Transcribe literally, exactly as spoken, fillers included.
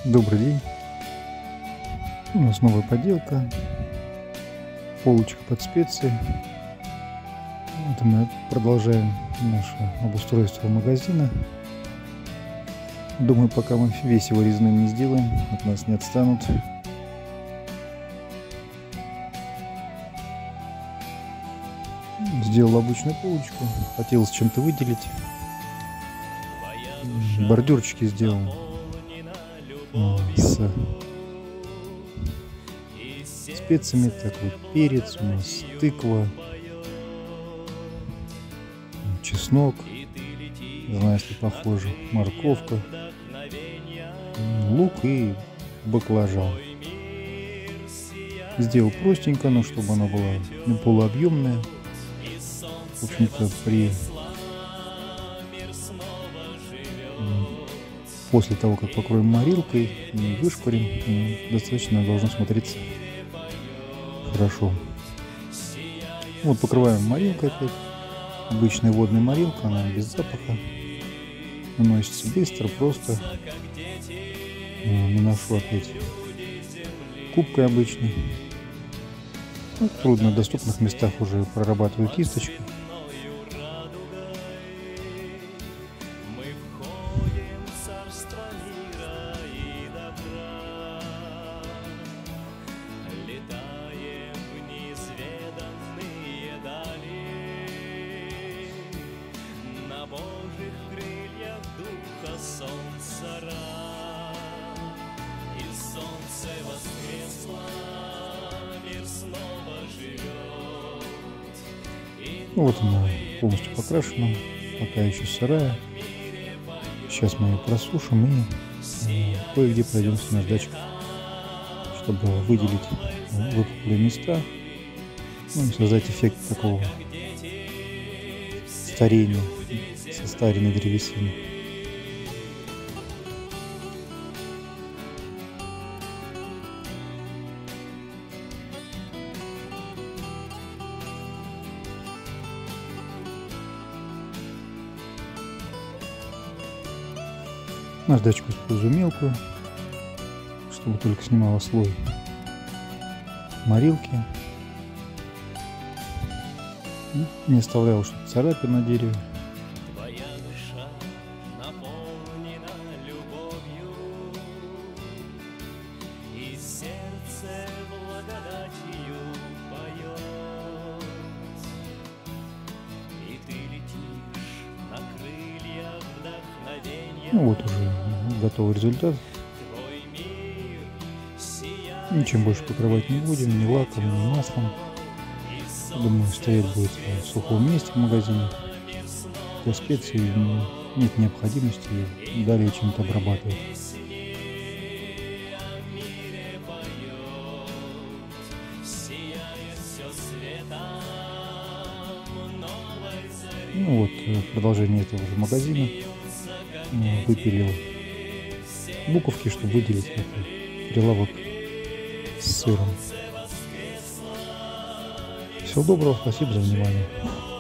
Добрый день. У нас новая поделка. Полочка под специи. Это мы продолжаем наше обустройство магазина. Думаю, пока мы весь его резным не сделаем, от нас не отстанут. Сделал обычную полочку. Хотелось чем-то выделить. Бордюрчики сделал с специями. Так вот, перец, у нас тыква, чеснок, не знаю, если похоже, морковка, лук и баклажан. Сделал простенько, но чтобы она была не полуобъемная. В общем-то, при после того, как покроем морилкой и вышкурим, достаточно должно смотреться хорошо. Вот покрываем морилкой опять. Обычная водная морилка, она без запаха. Наносится быстро, просто. Наношу опять кубкой обычной. Ну, в труднодоступных местах уже прорабатываю кисточкой. Вот она полностью покрашена, пока еще сырая. Сейчас мы ее просушим и э, кое-где пройдемся наждачкой, чтобы выделить выпуклые места, ну и создать эффект такого старения, состаренной древесины. Наждачку использую мелкую, чтобы только снимала слой морилки. И не оставляла что-то царапин на дереве. Ну вот уже готовый результат. Ничем больше покрывать не будем, ни лаком, ни маслом. Думаю, стоять будет в сухом месте в магазине. Для специй нет необходимости далее чем-то обрабатывать. Ну вот, в продолжение этого же магазина выпилил буковки, чтобы выделить прилавок с сыром. Всего доброго, спасибо за внимание.